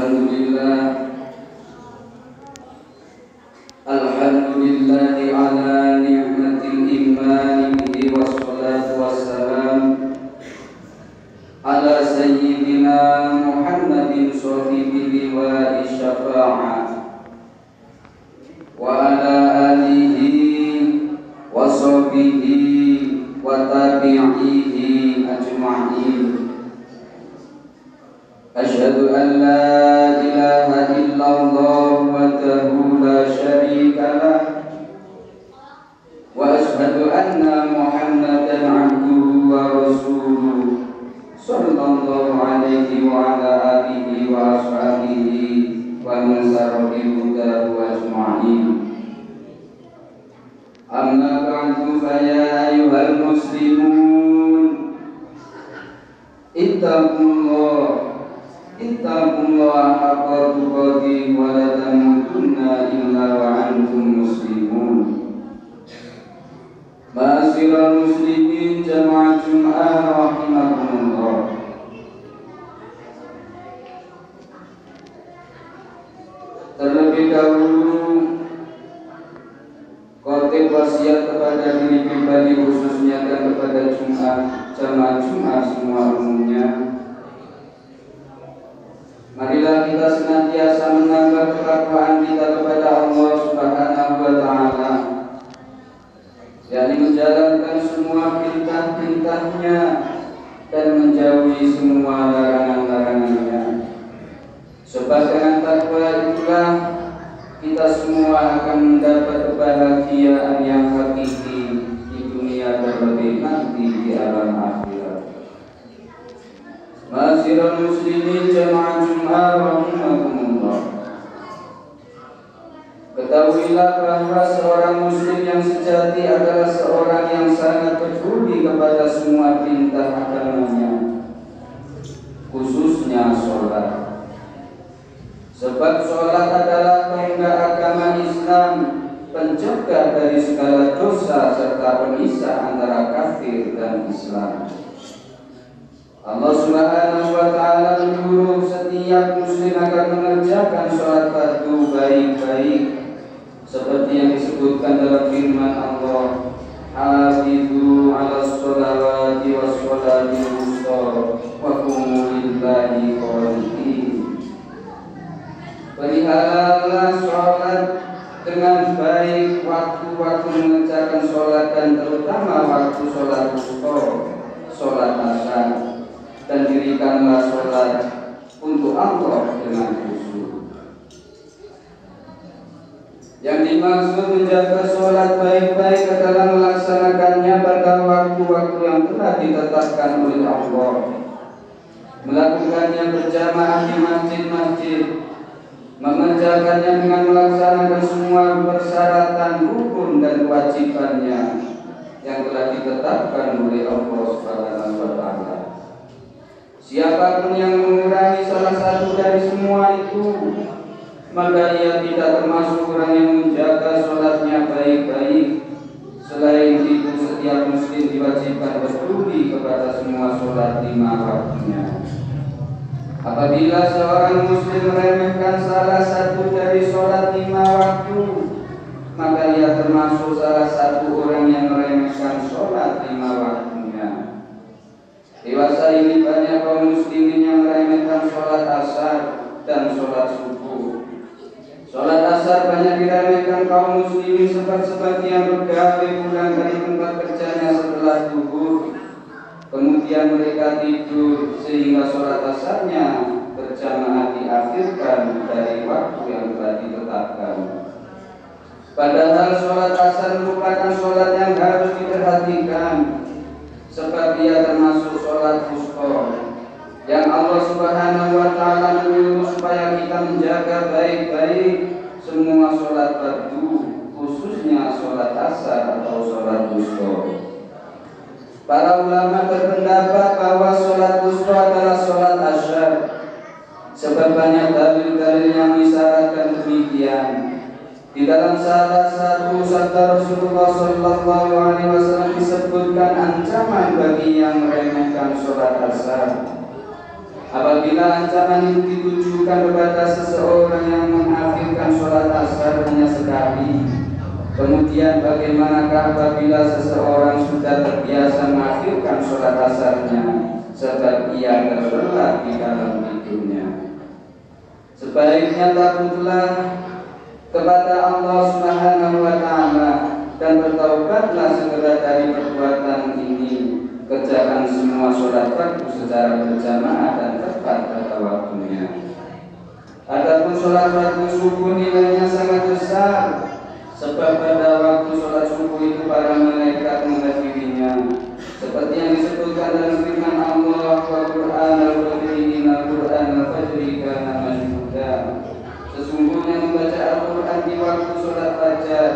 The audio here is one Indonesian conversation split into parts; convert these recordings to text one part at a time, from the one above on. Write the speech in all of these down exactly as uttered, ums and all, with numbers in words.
Alhamdulillah Alhamdulillah ala ni'matil iman bihi wassalatu wassalam ala sayyidina Muhammadin sahibil wa syafa'ah wa ala alihi wa sahbihi wa tabi'ihi ajma'in. Asyhadu an la ilaha illallah wahdahu la syarika lah wa asyhadu anna Muhammadan abduhu wa rasuluh sallallahu alaihi wa ala alihi wa ashabihi wa man sara bi hudahu ajma'in. Amma ba'du fa ya ayyuhal muslimun ittaqullah ittaqullaha haqqa tuqatih wa la tamutunna illa wa antum muslimun. Ma'asyiral muslimin jamaah Jum'ah rahimakumullah. Terlebih dahulu khotib wasiat kepada diri pribadi khususnya dan kepada Jum'ah jamaah Jum'ah semua umumnya. Marilah kita senantiasa menambah ketakwaan kita kepada Allah Subhanahu wa Ta'ala, yakni menjalankan semua perintah-perintahnya dan menjauhi semua larangan-larangannya. Sebab dengan takwa itulah kita semua akan mendapat kebahagiaan yang hakiki di dunia terlebih nanti di alam akhirat. Ma'asyiral muslimin jamaah Jum'ah rahimakumullah. Ketahuilah bahwa seorang muslim yang sejati adalah seorang yang sangat peduli kepada semua perintah agamanya, khususnya sholat. Sebab sholat adalah tonggak agama Islam, pencegah dari segala dosa serta pemisah antara kafir dan Islam. Allah Subhanahu wa Ta'ala menyuruh setiap muslim agar mengerjakan sholat fardu baik-baik, seperti yang disebutkan dalam firman Allah, Hafidhu ala sholawati wa sholati wusta wa qumu lillahi qanitin. Peliharalah sholat dengan baik, waktu-waktu mengerjakan sholat dan terutama waktu sholat wusta, sholat asar, dan dirikanlah sholat untuk Allah dengan khusyuk. Yang dimaksud menjaga sholat baik-baik adalah melaksanakannya pada waktu-waktu yang telah ditetapkan oleh Allah, melakukannya berjamaah di masjid-masjid, mengerjakannya dengan melaksanakan semua persyaratan rukun dan kewajibannya yang telah ditetapkan oleh Allah Subhanahu wa Ta'ala. Siapapun yang mengurangi salah satu dari semua itu, maka ia tidak termasuk orang yang menjaga sholatnya baik-baik. Selain itu, setiap muslim diwajibkan peduli kepada semua sholat lima waktunya. Apabila seorang muslim meremehkan salah satu dari sholat lima waktu, maka ia termasuk salah satu orang yang meremehkan sholat lima waktunya. Dewasa ini banyak kaum muslimin yang meremehkan sholat asar dan sholat subuh. Sholat asar banyak diremehkan kaum muslimin sebab sebagian bergawe pulang dari tempat kerjanya setelah zuhur, kemudian mereka tidur sehingga sholat asarnya berjamaah diakhirkan dari waktu yang telah ditetapkan. Padahal sholat asar merupakan sholat yang harus diperhatikan, sebab ia termasuk sholat wusta yang Allah Subhanahu wa Ta'ala menyuruh supaya kita menjaga baik-baik semua sholat fardu, khususnya sholat asar atau sholat wusta. Para ulama berpendapat bahwa sholat wusta adalah sholat asyar, sebab banyak dalil-dalil yang mengisyaratkan demikian. Di dalam salah satu sabda Rasulullah Sallallahu Alaihi Wasallam disebutkan ancaman bagi yang meremehkan sholat asar. Apabila ancaman itu ditujukan kepada seseorang yang mengakhirkan sholat asar hanya sekali, kemudian bagaimanakah apabila seseorang sudah terbiasa mengakhirkan sholat asarnya sebab ia terlelap di dalam tidurnya? Sebaiknya takutlah kepada Allah Subhanahu wa Ta'ala dan bertaubatlah segera dari perbuatan ini. Kerjakan semua sholat fardu secara berjamaah dan tepat pada waktunya. Adapun sholat fardu subuh nilainya sangat besar, sebab pada waktu sholat subuh itu para malaikat menghadirinya, seperti yang disebutkan dalam firman Allah, wa Qur'an al-fajri inna Qur'an al-fajri kana mashhuda. Sesungguhnya membaca Al-Quran di waktu sholat fajar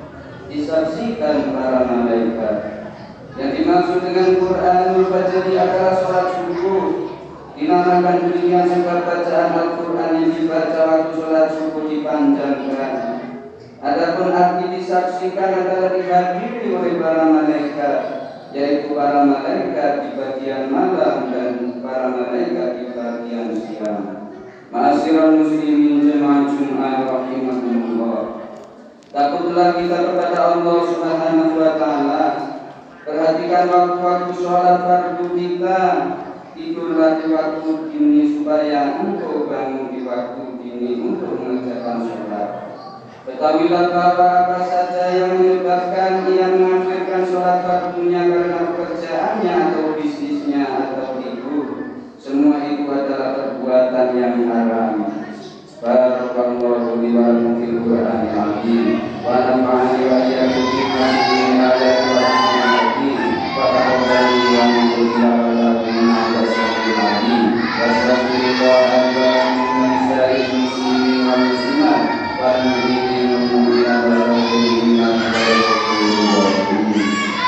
disaksikan para malaikat. Yang dimaksud dengan Quranul Fajri adalah sholat subuh. Dinamakan demikian sebab bacaan Al-Quran yang dibaca waktu sholat subuh dipanjangkan. Adapun arti disaksikan adalah dihadiri oleh para malaikat, yaitu para malaikat di bagian malam dan para malaikat di bagian siang. Ma'asyiral muslimin jemaah Jumat rahimakumullah. Takutlah kita kepada Allah Subhanahu wa Ta'ala. Perhatikan waktu-waktu sholat fardu kita. Tidurlah di waktu dini supaya engkau bangun di waktu dini untuk mengerjakan sholat. Ketahuilah bahwa apa saja yang menyebabkan ia mengakhirkan sholat fardunya karena pekerjaannya atau bisnisnya atau tidur, semua itu adalah perbuatan yang haram. Barakallahu li wa lakum fil Qur'anil azim wa nafa'ani wa iyyakum bima fihi min ayatin wa hikmatin wa taqabbal wa minkum ila walakum wa alim wa astaghfirullah wa min sa'il muslimin wal muslimat wa min mu'minina wa mu'minina wa rasulullah.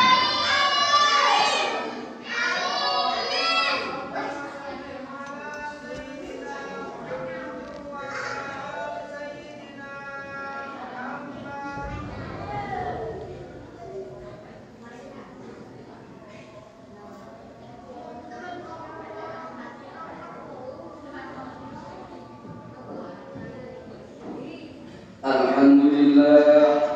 Alhamdulillah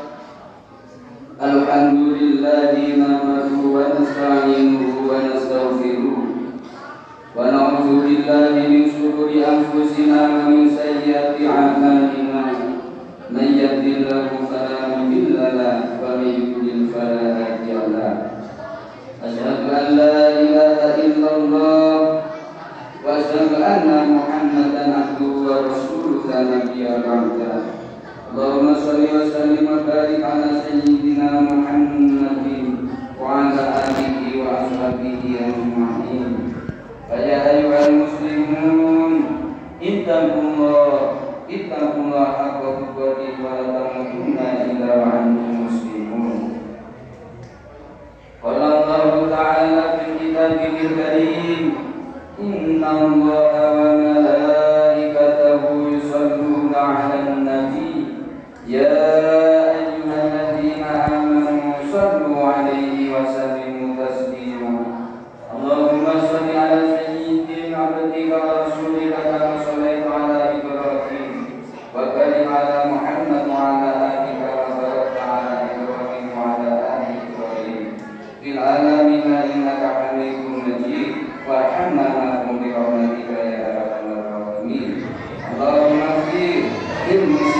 Alhamdulillahi nahmaduhu wa nasta'inuhu wa nastaghfiruh wa na'udzu billahi min shururi anfusina wa min sayyiati a'malina. Man yahdihillahu fala mudilla lahu wa man yudlil fala hadiya lahu. Asyhadu an la ilaha illallah wa asyhadu anna Muhammadan abduhu wa rasuluhu la nabiyya ba'dahu. Allahumma shalli wa sallim wa barik ala sayyidina Muhammadin wa ala alihi wa ashabihi ajma'in. Ya ayyuhal muslimun, ittaqullah ittaqullah haqqa tuqatih wa la tamutunna illa wa antum muslimun. Qala Allah ta'ala fi kitabihil karim, inna Allaha wa malaikatahu yusalluna 'alan nabi. Ya ayyuhalladzina amanu sallu 'alaihi wa sallimu taslima. Allahumma shalli 'ala sayyidina 'abdika wa rasulika kama shallaita 'ala Ibrahim wa barik 'ala Muhammad wa 'ala alika wa barakta 'ala Ibrahim wa 'ala ali Ibrahim fil 'alamin innaka Hamidum Majid. Warhamna bi rahmatika ya arhamar rahimin. Allahumma ighfir lil